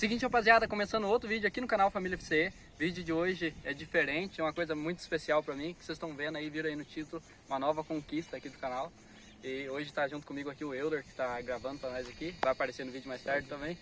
Seguinte, rapaziada, começando outro vídeo aqui no canal Família FC. O vídeo de hoje é diferente, é uma coisa muito especial pra mim, que vocês estão vendo aí, viram aí no título, uma nova conquista aqui do canal. E hoje tá junto comigo aqui o Euler, que tá gravando pra nós aqui, vai aparecer no vídeo mais tarde também.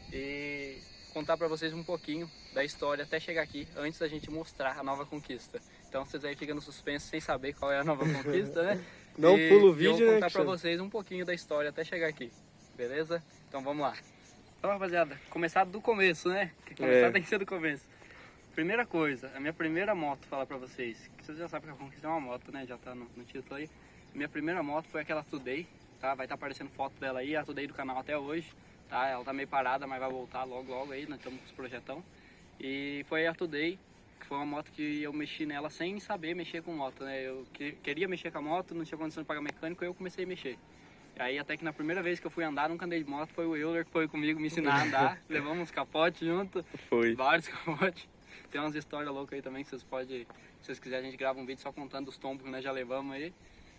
E contar pra vocês um pouquinho da história até chegar aqui, antes da gente mostrar a nova conquista. Então vocês aí ficam no suspense sem saber qual é a nova conquista, né? Não pula o vídeo, eu vou né, contar pra vocês um pouquinho da história até chegar aqui, beleza? Então vamos lá. Então, rapaziada, começar do começo, né? Que começar tem que ser do começo. Primeira coisa, a minha primeira moto, falar pra vocês, que vocês já sabem que eu conquistei uma moto, né? Já tá no título aí. Minha primeira moto foi aquela Today, tá? Vai estar aparecendo foto dela aí, a Today do canal até hoje, tá? Ela tá meio parada, mas vai voltar logo aí, nós estamos com os projetão. E foi a Today, que foi uma moto que eu mexi nela sem saber mexer com moto, né? Eu queria mexer com a moto, não tinha condição de pagar mecânico, eu comecei a mexer. Aí até que na primeira vez que eu fui andar, nunca andei de moto, foi o Euler que foi comigo me ensinar a andar. Levamos uns capotes junto, vários capotes. Tem umas histórias loucas aí também que vocês podem, se vocês quiserem, a gente grava um vídeo só contando os tombos que nós já levamos aí.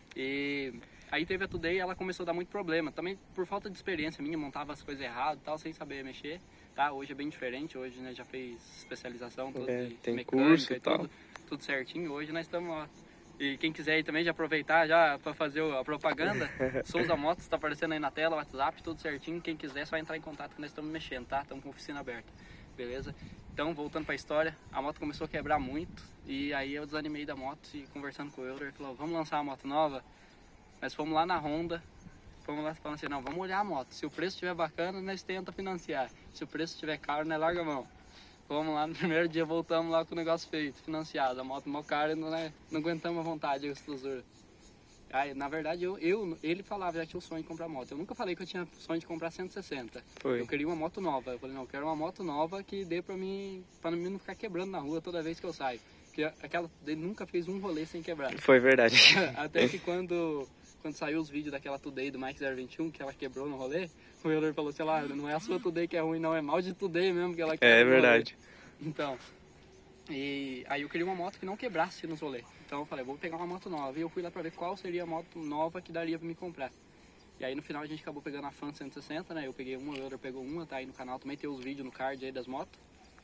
E aí teve a Today e ela começou a dar muito problema. Também por falta de experiência minha, montava as coisas erradas e tal, sem saber mexer. Tá? Hoje é bem diferente, hoje né, já fez especialização, tudo de tem mecânica curso e tudo certinho. Hoje nós estamos ó. E quem quiser aí também já aproveitar já para fazer a propaganda, Souza Motos, tá aparecendo aí na tela, WhatsApp, tudo certinho. Quem quiser só entrar em contato que nós estamos mexendo, tá? Estamos com oficina aberta, beleza? Então, voltando para a história, a moto começou a quebrar muito e aí eu desanimei da moto e conversando com o Euler, ele falou, vamos lançar uma moto nova? Nós fomos lá na Honda, fomos lá falando assim, não, vamos olhar a moto. Se o preço estiver bacana, nós tenta financiar. Se o preço estiver caro, nós larga a mão. Vamos lá, no primeiro dia voltamos lá com o negócio feito, financiado. A moto mó cara e não aguentamos a vontade, a gostosura. Aí, na verdade, ele falava, já tinha o sonho de comprar moto. Eu nunca falei que eu tinha sonho de comprar 160. Eu queria uma moto nova. Eu falei, não, eu quero uma moto nova que dê pra mim não ficar quebrando na rua toda vez que eu saio. Porque aquela dele nunca fez um rolê sem quebrar. Foi verdade. Até que quando saiu os vídeos daquela Today do Mike 021, que ela quebrou no rolê, o Euler falou, sei lá, não é a sua Today que é ruim, não, é mal de Today mesmo que ela quebra. É verdade. Então, e aí eu queria uma moto que não quebrasse nos rolês. Então eu falei, vou pegar uma moto nova. E eu fui lá pra ver qual seria a moto nova que daria pra me comprar. E aí no final a gente acabou pegando a Fan 160, né? Eu peguei uma, o Euler pegou uma, tá aí no canal também, tem os vídeos no card aí das motos.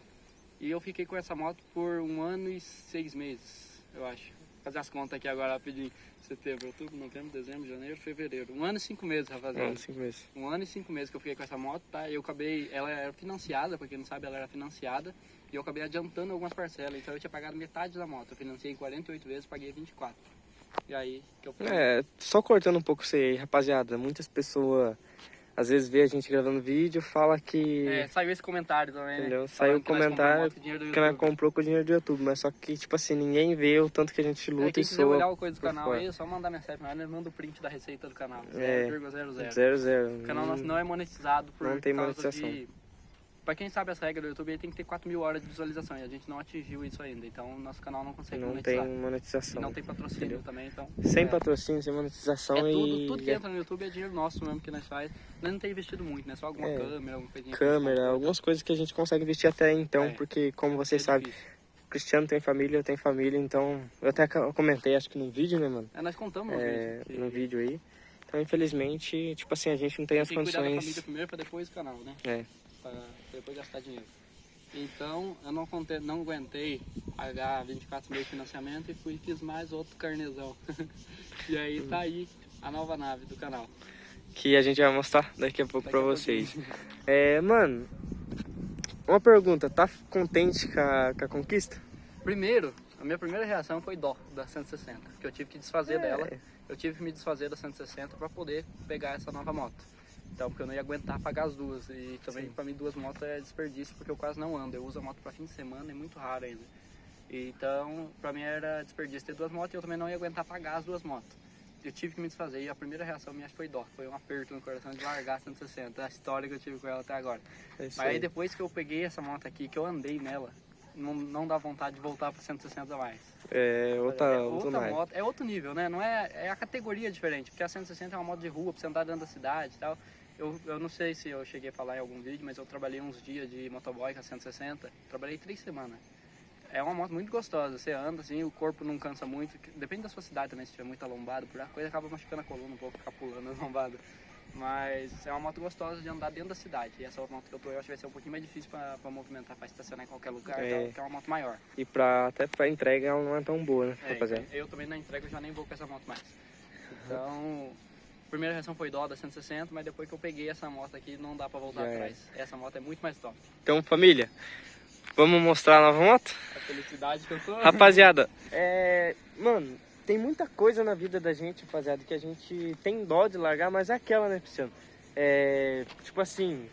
E eu fiquei com essa moto por 1 ano e 6 meses, eu acho. Vou fazer as contas aqui agora rapidinho. Setembro, outubro, novembro, dezembro, janeiro, fevereiro. 1 ano e 5 meses, rapaziada. 1 ano e 5 meses. 1 ano e 5 meses que eu fiquei com essa moto, tá? Eu acabei, ela era financiada, pra quem não sabe, ela era financiada. E eu acabei adiantando algumas parcelas, então eu tinha pagado metade da moto. Eu financiei em 48 vezes, paguei 24. E aí que eu peguei. Só cortando um pouco isso aí, rapaziada. Muitas pessoas, às vezes, vê a gente gravando vídeo, fala que... saiu esse comentário também, entendeu? né? Saiu o comentário que nós comprou com o dinheiro do YouTube. Mas só que, tipo assim, ninguém vê o tanto que a gente luta e soa. Quem quiser olhar o coisa do canal aí, é só mandar mensagem pra nós, manda o print da receita do canal. 0,00. 00. O canal nosso não é monetizado por não tem monetização. Pra quem sabe as regras do YouTube, ele tem que ter 4.000 horas de visualização e a gente não atingiu isso ainda, então nosso canal não consegue monetizar. Não tem monetização. E não tem patrocínio também, então... Sem patrocínio, sem monetização tudo que entra no YouTube é dinheiro nosso mesmo que nós faz. Nós não tem investido muito, né? Só alguma câmera, alguma coisinha. Algumas coisas que a gente consegue investir até então, porque como vocês sabem, o Cristiano tem família, eu tenho família, então... Eu até comentei, acho que no vídeo, né, mano? Nós contamos no vídeo. No vídeo aí. Então, infelizmente, tipo assim, a gente não tem as condições... Tem que cuidar da família primeiro pra depois o canal, né? Pra depois gastar dinheiro. Então eu não aguentei pagar 24 meses de financiamento e fiz mais outro carnezão. E aí tá aí a nova nave do canal. Que a gente vai mostrar daqui a pouco pra vocês. Mano, uma pergunta, tá contente com a conquista? Primeiro, a minha primeira reação foi dó da 160, que eu tive que desfazer dela. Eu tive que me desfazer da 160 pra poder pegar essa nova moto. Então, porque eu não ia aguentar pagar as duas. E também, pra mim, 2 motos é desperdício, porque eu quase não ando. Eu uso a moto pra fim de semana, é muito raro ainda. Então, pra mim era desperdício ter 2 motos e eu também não ia aguentar pagar as 2 motos. Eu tive que me desfazer e a primeira reação minha foi dó. Foi um aperto no coração de largar a 160, a história que eu tive com ela até agora. Mas aí depois que eu peguei essa moto aqui, que eu andei nela, não dá vontade de voltar pra 160 mais. Outra moto, é outro nível, né? Não é a categoria diferente, porque a 160 é uma moto de rua, pra você andar dentro da cidade e tal. Eu não sei se eu cheguei a falar em algum vídeo, mas eu trabalhei uns dias de motoboy com a 160, trabalhei 3 semanas. É uma moto muito gostosa, você anda assim, o corpo não cansa muito, depende da sua cidade também, se tiver muita lombada, por a coisa acaba machucando a coluna um pouco, ficar pulando a lombada. Mas é uma moto gostosa de andar dentro da cidade. E essa moto que eu tô, eu acho que vai ser um pouquinho mais difícil pra movimentar, pra estacionar em qualquer lugar, que é uma moto maior. E até pra entrega ela não é tão boa, né, rapaziada? Eu também na entrega eu já nem vou com essa moto mais. Então, a primeira reação foi dó da 160, mas depois que eu peguei essa moto aqui, não dá pra voltar atrás. Essa moto é muito mais top. Então, família, vamos mostrar a nova moto? A felicidade que eu tô. Rapaziada, mano, tem muita coisa na vida da gente, rapaziada, que a gente tem dó de largar, mas é aquela, né, Cristiano? Tipo assim,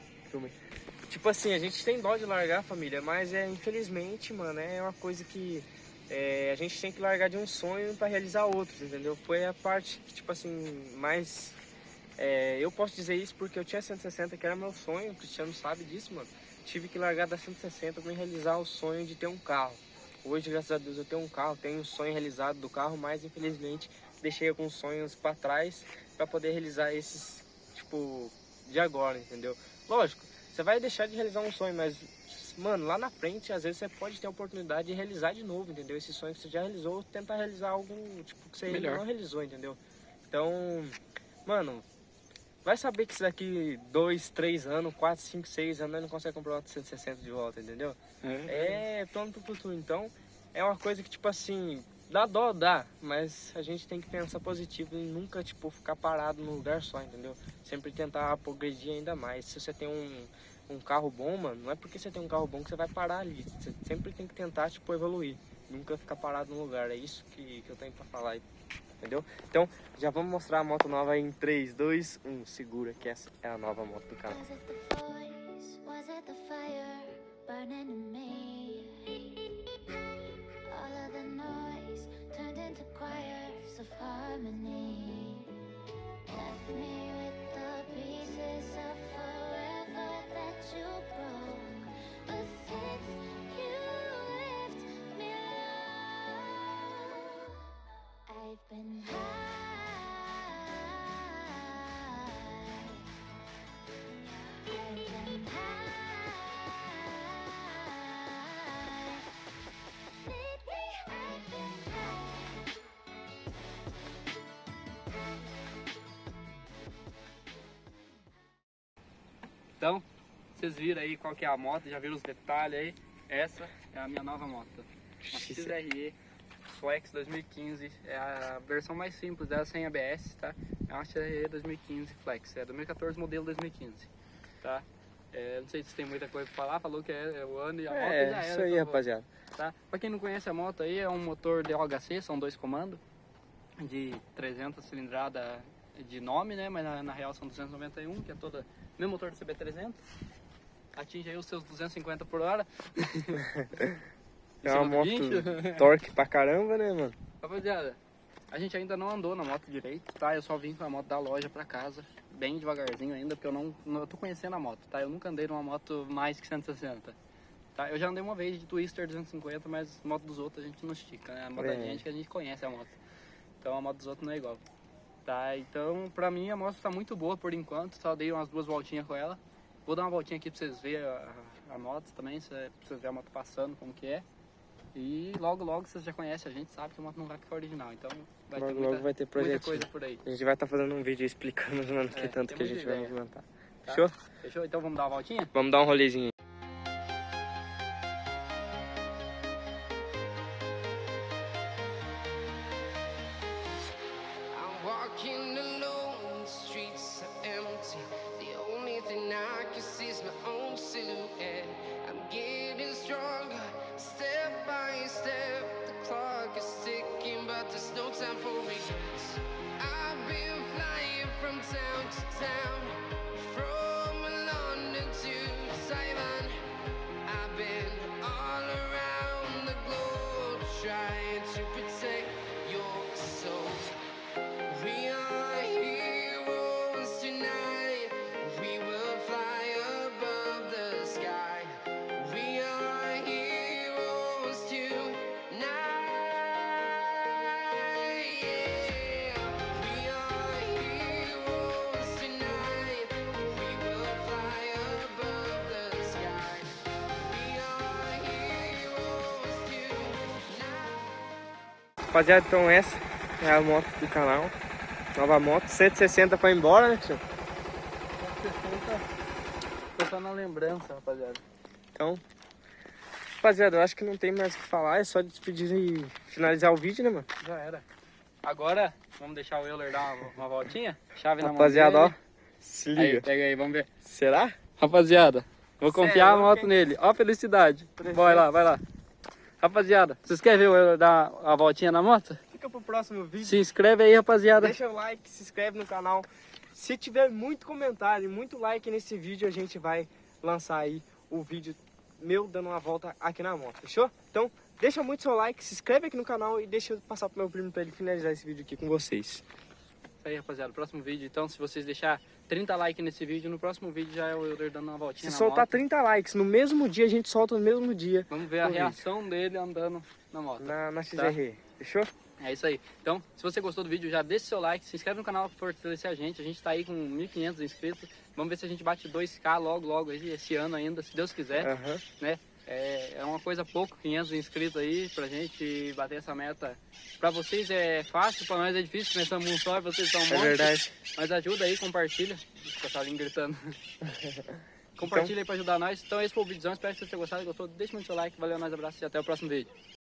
a gente tem dó de largar, família, mas infelizmente, mano, é uma coisa que a gente tem que largar de um sonho pra realizar outros, entendeu? Foi a parte que, tipo assim, mais... eu posso dizer isso porque eu tinha 160, que era meu sonho, o Cristiano sabe disso, mano. Tive que largar da 160 pra realizar o sonho de ter um carro. Hoje, graças a Deus, eu tenho um carro, tenho o sonho realizado do carro, mas infelizmente deixei alguns sonhos para trás para poder realizar esses, tipo, de agora, entendeu? Lógico, você vai deixar de realizar um sonho, mas, mano, lá na frente, às vezes você pode ter a oportunidade de realizar de novo, entendeu? Esse sonho que você já realizou, tentar realizar algo, tipo, que você não realizou, entendeu? Então, mano, vai saber que isso daqui 2, 3 anos, 4, 5, 6 anos, não consegue comprar uma 160 de volta, entendeu? Plano pro futuro. Então, é uma coisa que, tipo assim, dá dó, mas a gente tem que pensar positivo e nunca, tipo, ficar parado num lugar só, entendeu? Sempre tentar progredir ainda mais. Se você tem um carro bom, mano, não é porque você tem um carro bom que você vai parar ali. Você sempre tem que tentar, tipo, evoluir. Nunca ficar parado num lugar. É isso que eu tenho pra falar aí. Entendeu? Então, já vamos mostrar a moto nova aí em 3, 2, 1. Segura que essa é a nova moto do canal. Então, vocês viram aí qual que é a moto, já viram os detalhes aí. Essa é a minha nova moto. Uma XRE Flex 2015. É a versão mais simples dela, sem ABS, tá? É uma XRE 2015 Flex. É 2014, modelo 2015, tá? Não sei se tem muita coisa pra falar, falou que é o ano e a moto já era. Isso aí, rapaziada. Tá? Pra quem não conhece a moto aí, é um motor DOHC, são 2 comandos, de 300 cilindrada de nome, né? Mas na real são 291, que é toda... Meu motor do CB300, atinge aí os seus 250 por hora. É uma moto torque pra caramba, né, mano? Rapaziada, a gente ainda não andou na moto direito, tá? Eu só vim com a moto da loja pra casa, bem devagarzinho ainda, porque eu tô conhecendo a moto, tá? Eu nunca andei numa moto mais que 160, tá? Eu já andei uma vez de Twister 250, mas a moto dos outros a gente não estica, né? A moto da gente que a gente conhece a moto. Então a moto dos outros não é igual. Tá, então pra mim a moto tá muito boa por enquanto, só dei umas 2 voltinhas com ela. Vou dar uma voltinha aqui pra vocês verem a moto também, pra vocês verem a moto passando, como que é. E logo vocês já conhecem a gente, sabe que a moto não vai ficar original, então vai ter muita coisa por aí. A gente vai estar fazendo um vídeo explicando, mano, que tanto que a gente vai movimentar. Tá? Fechou? Fechou? Então vamos dar uma voltinha? Vamos dar um rolezinho. Walking alone, the streets are empty. The only thing I can see is my own silhouette. I'm getting stronger, step by step. The clock is ticking, but there's no time for regrets. I've been flying from town to town, from London to Taiwan. I've been all around the globe trying to protect your soul. We are heroes tonight. We will fly above the sky. We are heroes tonight. Yeah. We are heroes tonight. We will fly above the sky. We are heroes tonight. Rapaziada, então essa é a moto do canal. Nova moto, 160 foi embora, né, Cristiano? 160 foi só na lembrança, rapaziada. Então, rapaziada, eu acho que não tem mais o que falar, é só despedir e finalizar o vídeo, né, mano? Já era. Agora, vamos deixar o Euler dar uma voltinha. Chave na mão Rapaziada, ó, dele. se Aí, liga. pega aí, vamos ver. Será? Rapaziada, vou confiar a Sério, moto quem- nele. Ó a felicidade. Vai lá, vai lá. Rapaziada, vocês querem ver o Euler dar a voltinha na moto? Fica pro próximo vídeo. Se inscreve aí, rapaziada. Deixa o like, se inscreve no canal. Se tiver muito comentário e muito like nesse vídeo, a gente vai lançar aí o vídeo meu dando uma volta aqui na moto, fechou? Então, deixa muito seu like, se inscreve aqui no canal e deixa eu passar pro meu primo pra ele finalizar esse vídeo aqui com vocês. Isso aí, rapaziada. Próximo vídeo, então, se vocês deixar 30 likes nesse vídeo, no próximo vídeo já é o Euler dando uma voltinha Se na soltar moto. 30 likes no mesmo dia, a gente solta no mesmo dia Vamos ver a no vídeo. reação dele andando na moto. na XR, fechou? É isso aí. Então, se você gostou do vídeo, já deixa seu like, se inscreve no canal para fortalecer a gente. A gente tá aí com 1.500 inscritos. Vamos ver se a gente bate 2K logo aí, esse ano ainda, se Deus quiser, Aham. né? É uma coisa pouco, 500 inscritos aí, pra gente bater essa meta. Pra vocês é fácil, pra nós é difícil, começamos um só e vocês são um É monte. verdade. Mas ajuda aí, compartilha. Deixa o passarinho gritando. Compartilha aí pra ajudar nós. Então esse foi o vídeo, espero que vocês tenham gostado. Gostou? Deixa muito seu like, valeu, nós abraços e até o próximo vídeo.